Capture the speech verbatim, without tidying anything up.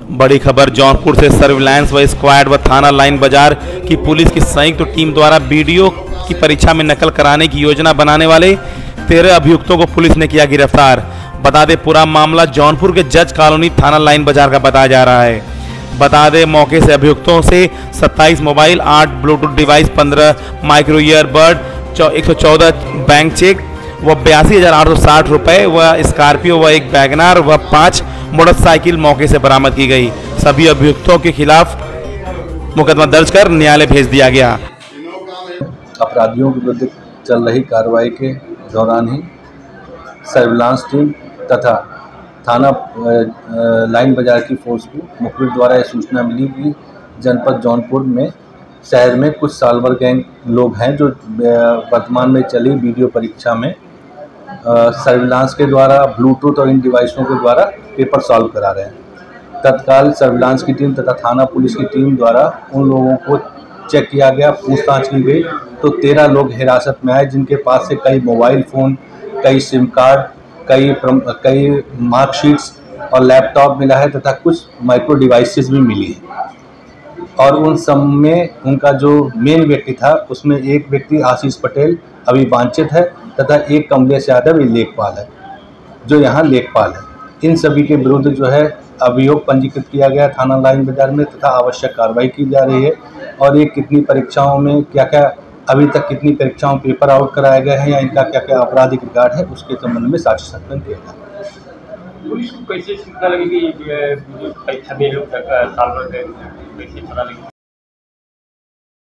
बड़ी खबर जौनपुर से सर्विलांस व स्क्वाड व थाना लाइन बाजार की पुलिस की संयुक्त टीम द्वारा बीडीओ की परीक्षा में नकल कराने की योजना बनाने वाले तेरह अभियुक्तों को पुलिस ने किया गिरफ्तार। बता दें पूरा मामला जौनपुर के जज कॉलोनी थाना लाइन बाजार का बताया जा रहा है। बता दें मौके से अभियुक्तों से सत्ताईस मोबाइल, आठ ब्लूटूथ डिवाइस, पंद्रह माइक्रो ईयरबड, एक सौ चौदह बैंक चेक व बयासी हज़ार आठ सौ साठ रुपये व स्कॉर्पियो व एक वैगनार व पाँच मोटरसाइकिल मौके से बरामद की गई। सभी अभियुक्तों के खिलाफ मुकदमा दर्ज कर न्यायालय भेज दिया गया। अपराधियों के विरुद्ध चल रही कार्रवाई के दौरान ही सर्विलांस टीम तथा थाना लाइन बाजार की फोर्स को मुखबिर द्वारा यह सूचना मिली कि जनपद जौनपुर में शहर में कुछ सालवर गैंग लोग हैं जो वर्तमान में चली वीडियो परीक्षा में सर्विलांस के द्वारा ब्लूटूथ और इन डिवाइसों के द्वारा पेपर सॉल्व करा रहे हैं। तत्काल सर्विलांस की टीम तथा थाना पुलिस की टीम द्वारा उन लोगों को चेक किया गया, पूछताछ की गई तो तेरह लोग हिरासत में आए, जिनके पास से कई मोबाइल फ़ोन, कई सिम कार्ड, कई कई मार्कशीट्स और लैपटॉप मिला है तथा कुछ माइक्रो डिवाइसेस भी मिली है। और उन सब में उनका जो मेन व्यक्ति था उसमें एक व्यक्ति आशीष पटेल अभी वांछित है तथा एक कमलेश यादव ये लेखपाल है जो यहाँ लेखपाल है। इन सभी के विरुद्ध जो है अभियोग पंजीकृत किया गया थाना लाइन बाजार में तथा आवश्यक कार्रवाई की जा रही है। और ये कितनी परीक्षाओं में क्या क्या अभी तक कितनी परीक्षाओं में पेपर आउट कराए गए हैं या इनका क्या क्या आपराधिक रिकॉर्ड है उसके संबंध में साक्ष्य संकलन किया गया। पुलिस को कैसे सूचना लगी कि परीक्षा में लोग साल भर कैसे पता लगी?